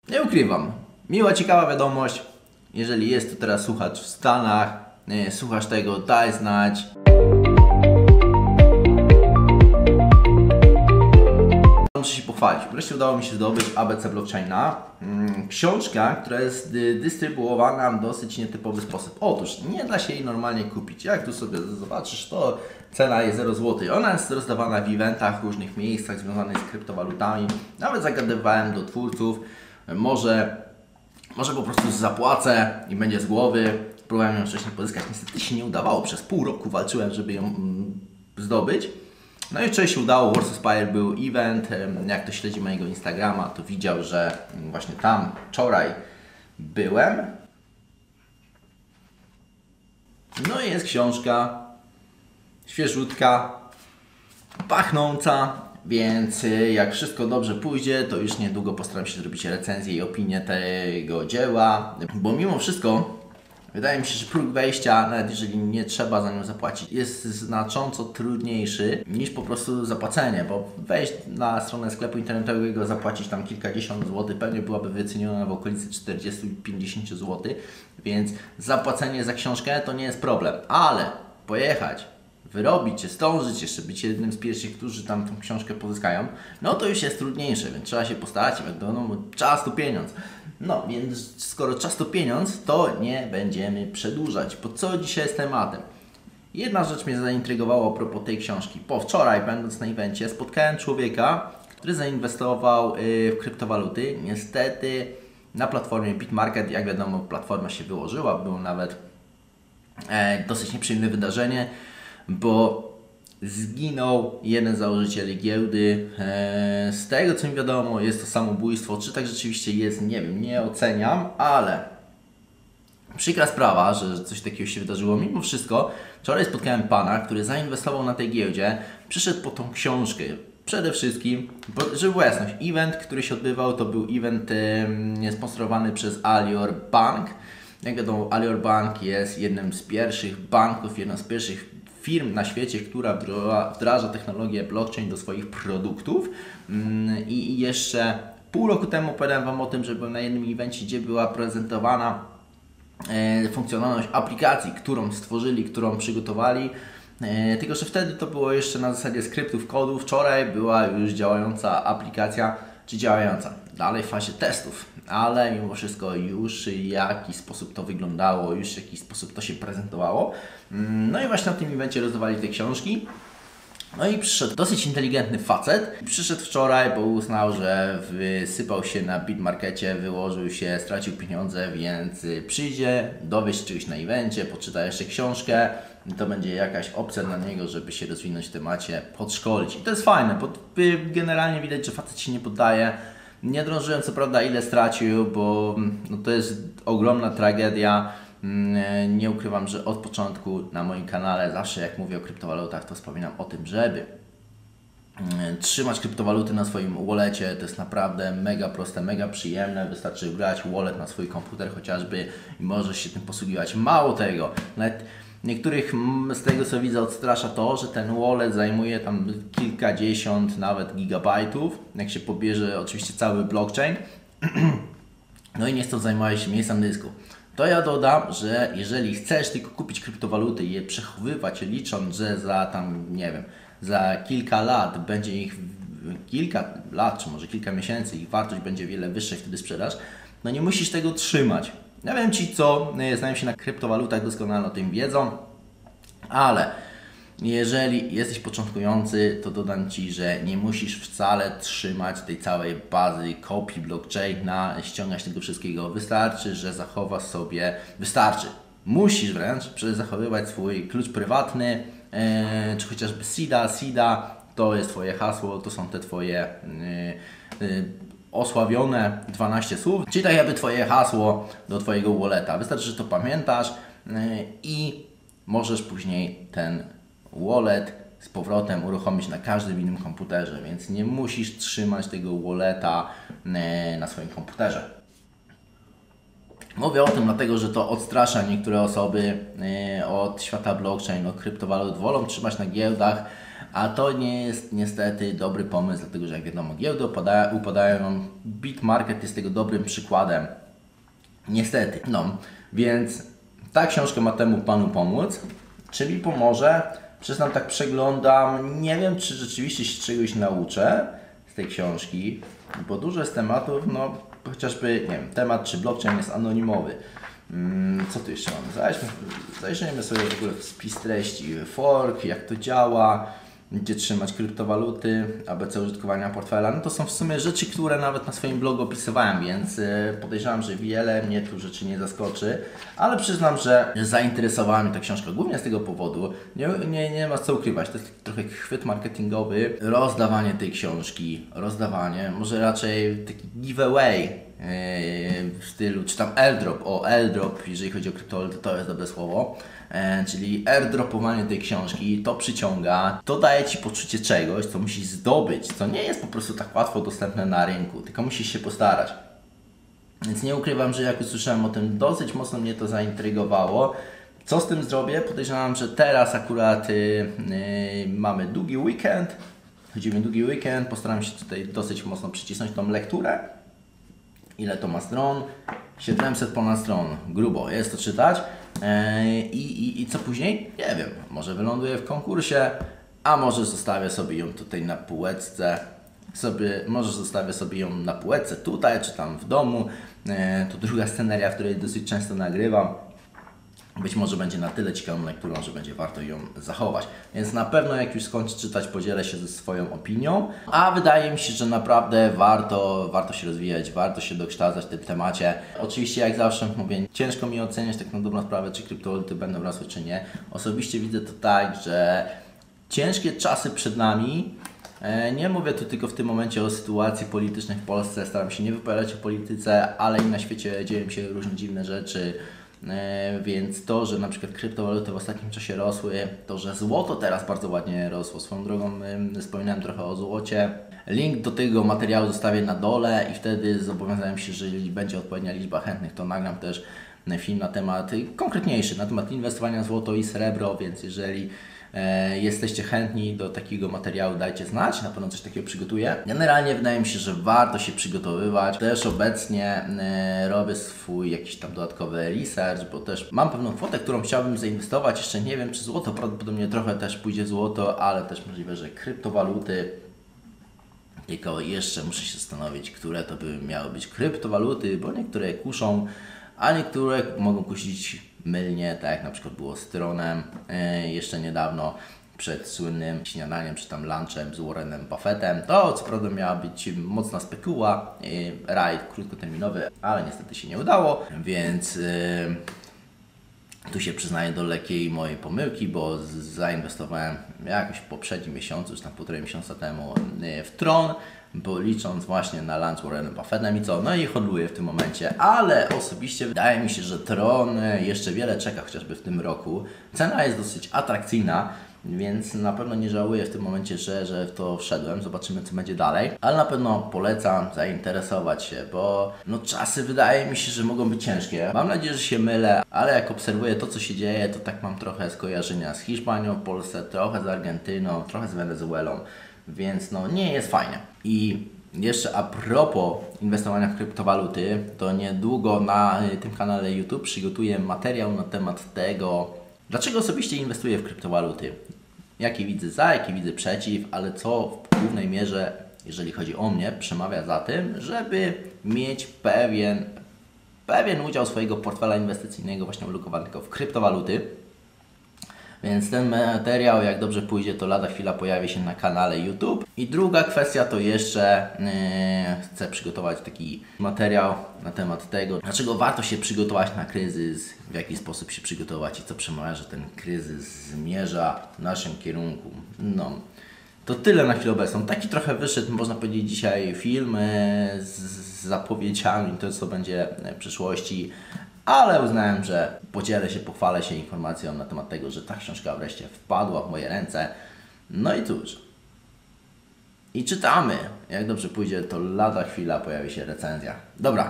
Nie ukrywam, miła, ciekawa wiadomość. Jeżeli jest to teraz słuchacz w Stanach, słuchasz tego, daj znać. Muszę się pochwalić. Wreszcie udało mi się zdobyć ABC Blockchaina. Książka, która jest dystrybuowana w dosyć nietypowy sposób. Otóż nie da się jej normalnie kupić. Jak tu sobie zobaczysz, to cena jest 0 zł. Ona jest rozdawana w eventach, w różnych miejscach związanych z kryptowalutami. Nawet zagadywałem do twórców. Może po prostu zapłacę i będzie z głowy. Próbowałem ją wcześniej pozyskać. Niestety się nie udawało. Przez pół roku walczyłem, żeby ją zdobyć. No i wczoraj się udało, Warsaw Spire był event, jak ktoś śledzi mojego Instagrama, to widział, że właśnie tam wczoraj byłem. No i jest książka, świeżutka, pachnąca, więc jak wszystko dobrze pójdzie, to już niedługo postaram się zrobić recenzję i opinię tego dzieła, bo mimo wszystko wydaje mi się, że próg wejścia, nawet jeżeli nie trzeba za nią zapłacić, jest znacząco trudniejszy niż po prostu zapłacenie, bo wejść na stronę sklepu internetowego, zapłacić tam kilkadziesiąt złotych, pewnie byłaby wyceniona w okolicy 40-50 zł, więc zapłacenie za książkę to nie jest problem, ale pojechać, wyrobić się, zdążyć jeszcze być jednym z pierwszych, którzy tam tą książkę pozyskają, no to już jest trudniejsze, więc trzeba się postarać, no, czas to pieniądz. No, więc skoro czas to pieniądz, to nie będziemy przedłużać. Bo co dzisiaj jest tematem? Jedna rzecz mnie zaintrygowała a propos tej książki. Po wczoraj, będąc na evencie, spotkałem człowieka, który zainwestował w kryptowaluty. Niestety na platformie BitMarket, jak wiadomo, platforma się wyłożyła. Było nawet dosyć nieprzyjemne wydarzenie, bo zginął jeden z założycieli giełdy. Z tego co mi wiadomo, jest to samobójstwo. Czy tak rzeczywiście jest? Nie wiem, nie oceniam, ale przykra sprawa, że coś takiego się wydarzyło. Mimo wszystko, wczoraj spotkałem pana, który zainwestował na tej giełdzie, przyszedł po tą książkę. Przede wszystkim, żeby była jasność, event, który się odbywał, to był event sponsorowany przez Alior Bank. Jak wiadomo, Alior Bank jest jednym z pierwszych banków, jedną z pierwszych firm na świecie, która wdraża technologię blockchain do swoich produktów. I jeszcze pół roku temu opowiadałem Wam o tym, że byłem na jednym evencie, gdzie była prezentowana funkcjonalność aplikacji, którą stworzyli, którą przygotowali. Tylko że wtedy to było jeszcze na zasadzie skryptów, kodów. Wczoraj była już działająca aplikacja, czy działająca, dalej w fazie testów, ale mimo wszystko już w jakiś sposób to wyglądało, już w jakiś sposób to się prezentowało. No i właśnie na tym evencie rozdawali te książki. No i przyszedł dosyć inteligentny facet. Przyszedł wczoraj, bo uznał, że wysypał się na BitMarkecie, wyłożył się, stracił pieniądze, więc przyjdzie, dowie się czegoś na evencie, poczyta jeszcze książkę. To będzie jakaś opcja dla niego, żeby się rozwinąć w temacie, podszkolić. I to jest fajne, bo generalnie widać, że facet się nie poddaje. Nie drążyłem co prawda ile stracił, bo no, to jest ogromna tragedia. Nie ukrywam, że od początku na moim kanale zawsze jak mówię o kryptowalutach, to wspominam o tym, żeby trzymać kryptowaluty na swoim wallecie. To jest naprawdę mega proste, mega przyjemne. Wystarczy wgrać wallet na swój komputer chociażby i możesz się tym posługiwać. Mało tego, nawet niektórych z tego co widzę odstrasza to, że ten wallet zajmuje tam kilkadziesiąt nawet gigabajtów, jak się pobierze oczywiście cały blockchain. No i nie chcą zajmować się miejscem dysku. To ja dodam, że jeżeli chcesz tylko kupić kryptowaluty i je przechowywać, licząc, że za tam, nie wiem, za kilka lat będzie ich, kilka lat, czy może kilka miesięcy, ich wartość będzie wiele wyższa i wtedy sprzedaż, no nie musisz tego trzymać. Ja wiem, ci co znają się na kryptowalutach doskonale o tym wiedzą, ale jeżeli jesteś początkujący, to dodam Ci, że nie musisz wcale trzymać tej całej bazy kopii blockchaina, ściągać tego wszystkiego. Wystarczy, że zachowasz sobie, musisz wręcz zachowywać swój klucz prywatny, czy chociażby SIDA, to jest Twoje hasło, to są te Twoje osławione 12 słów, czyli tak jakby Twoje hasło do Twojego walleta. Wystarczy, że to pamiętasz i możesz później ten wallet z powrotem uruchomić na każdym innym komputerze, więc nie musisz trzymać tego walleta na swoim komputerze. Mówię o tym dlatego, że to odstrasza niektóre osoby od świata blockchain, od kryptowalut. Wolą trzymać na giełdach, A to nie jest niestety dobry pomysł, dlatego że jak wiadomo, giełdy upadają, BitMarket jest tego dobrym przykładem. Niestety. No, więc ta książka ma temu panu pomóc. Czy mi pomoże? Przyznam, tak przeglądam. Nie wiem, czy rzeczywiście się czegoś nauczę z tej książki, bo dużo jest tematów, no chociażby, nie wiem, temat, czy blockchain jest anonimowy. Co tu jeszcze mamy? Zajrzyjmy sobie w ogóle w spis treści. Fork, jak to działa, gdzie trzymać kryptowaluty, ABC użytkowania portfela. No to są w sumie rzeczy, które nawet na swoim blogu opisywałem, więc podejrzewam, że wiele mnie tu rzeczy nie zaskoczy, ale przyznam, że zainteresowała mnie ta książka głównie z tego powodu. Nie ma co ukrywać, to jest trochę chwyt marketingowy, rozdawanie tej książki, może raczej taki giveaway w stylu, czy tam airdrop, jeżeli chodzi o kryptowaluty, to jest dobre słowo. Czyli airdropowanie tej książki, to przyciąga, to daje Ci poczucie czegoś, co musisz zdobyć, co nie jest po prostu tak łatwo dostępne na rynku, tylko musisz się postarać. Więc nie ukrywam, że jak usłyszałem o tym, dosyć mocno mnie to zaintrygowało. Co z tym zrobię? Podejrzewam, że teraz akurat mamy długi weekend, postaram się tutaj dosyć mocno przycisnąć tą lekturę. Ile to ma stron? 700 ponad stron, grubo jest to czytać. I co później? Nie wiem, może wyląduję w konkursie, a może zostawię sobie ją tutaj na półeczce, tutaj, czy tam w domu. To druga sceneria, w której dosyć często nagrywam. Być może będzie na tyle ciekawą lekturą, że będzie warto ją zachować. Więc na pewno jak już skończę czytać, podzielę się ze swoją opinią. A wydaje mi się, że naprawdę warto się rozwijać, warto się dokształcać w tym temacie. Oczywiście jak zawsze mówię, ciężko mi oceniać tak na dobrą sprawę, czy kryptowaluty będą rosły, czy nie. Osobiście widzę to tak, że ciężkie czasy przed nami. Nie mówię tu tylko w tym momencie o sytuacji politycznej w Polsce. Staram się nie wypowiadać o polityce, ale i na świecie dzieją się różne dziwne rzeczy. Więc to, że na przykład kryptowaluty w ostatnim czasie rosły, to, że złoto teraz bardzo ładnie rosło. Swoją drogą wspominałem trochę o złocie. Link do tego materiału zostawię na dole i wtedy zobowiązałem się, że jeżeli będzie odpowiednia liczba chętnych, to nagram też film na temat konkretniejszy, na temat inwestowania w złoto i srebro, więc jeżeli jesteście chętni do takiego materiału, dajcie znać, na pewno coś takiego przygotuję. Generalnie wydaje mi się, że warto się przygotowywać. Też obecnie robię swój jakiś tam dodatkowy research, bo też mam pewną kwotę, którą chciałbym zainwestować. Jeszcze nie wiem, czy złoto, prawdopodobnie trochę też pójdzie złoto, ale też możliwe, że kryptowaluty. Tylko jeszcze muszę się zastanowić, które to by miały być kryptowaluty, bo niektóre kuszą, a niektóre mogą kusić mylnie, tak jak na przykład było z Tronem jeszcze niedawno przed słynnym śniadaniem czy tam lunchem z Warrenem Buffettem. To co prawda miała być mocna spekuła, rajd krótkoterminowy, ale niestety się nie udało, więc tu się przyznaję do lekkiej mojej pomyłki, bo zainwestowałem jakoś w poprzednim miesiącu, czy tam 1,5 miesiąca temu w Tron, bo licząc właśnie na lunch Warrenem Buffettem i co, no i hodluję w tym momencie, ale osobiście wydaje mi się, że Tron jeszcze wiele czeka, chociażby w tym roku. Cena jest dosyć atrakcyjna, więc na pewno nie żałuję w tym momencie, że w to wszedłem. Zobaczymy, co będzie dalej. Ale na pewno polecam zainteresować się, bo no czasy wydaje mi się, że mogą być ciężkie. Mam nadzieję, że się mylę, ale jak obserwuję to, co się dzieje, to tak mam trochę skojarzenia z Hiszpanią w Polsce, trochę z Argentyną, trochę z Wenezuelą, więc no nie jest fajnie. I jeszcze a propos inwestowania w kryptowaluty, to niedługo na tym kanale YouTube przygotuję materiał na temat tego, dlaczego osobiście inwestuję w kryptowaluty. Jakie widzę za, jakie widzę przeciw, ale co w głównej mierze, jeżeli chodzi o mnie, przemawia za tym, żeby mieć pewien udział swojego portfela inwestycyjnego właśnie ulokowanego w kryptowaluty. Więc ten materiał, jak dobrze pójdzie, to lada chwila pojawi się na kanale YouTube. I druga kwestia to jeszcze chcę przygotować taki materiał na temat tego, dlaczego warto się przygotować na kryzys, w jaki sposób się przygotować i co przemawia, że ten kryzys zmierza w naszym kierunku. No, to tyle na chwilę obecną. Taki trochę wyszedł, można powiedzieć, dzisiaj film z zapowiedziami, to co będzie w przyszłości. Ale uznałem, że podzielę się, pochwalę się informacją na temat tego, że ta książka wreszcie wpadła w moje ręce. No i cóż. I czytamy. Jak dobrze pójdzie, to lada chwila pojawi się recenzja. Dobra,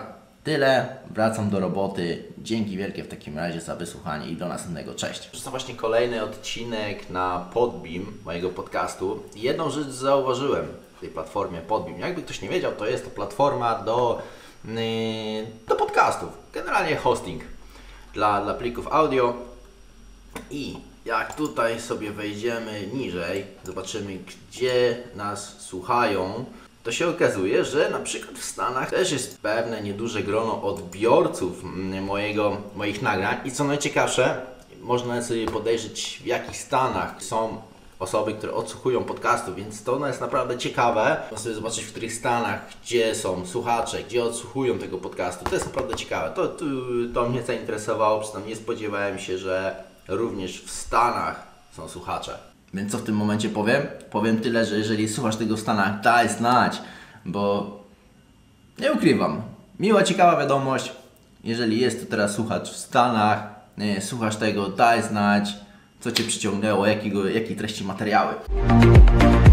Tyle, wracam do roboty. Dzięki wielkie w takim razie za wysłuchanie i do następnego. Cześć. To jest właśnie kolejny odcinek na Podbeam mojego podcastu. Jedną rzecz zauważyłem w tej platformie Podbeam. Jakby ktoś nie wiedział, to jest to platforma do podcastów. Generalnie hosting dla plików audio. I jak tutaj sobie wejdziemy niżej, zobaczymy gdzie nas słuchają, to się okazuje, że na przykład w Stanach też jest pewne nieduże grono odbiorców moich nagrań i co najciekawsze, można sobie podejrzeć w jakich Stanach są osoby, które odsłuchują podcastu, więc to jest naprawdę ciekawe. Można sobie zobaczyć w których Stanach, gdzie są słuchacze, gdzie odsłuchują tego podcastu. To jest naprawdę ciekawe. To mnie zainteresowało, przynajmniej nie spodziewałem się, że również w Stanach są słuchacze. Więc co w tym momencie powiem? Powiem tyle, że jeżeli słuchasz tego w Stanach, daj znać, bo nie ukrywam, miła, ciekawa wiadomość, jeżeli jest to teraz słuchacz w Stanach, słuchasz tego, daj znać, co Cię przyciągnęło, jakiej treści materiały.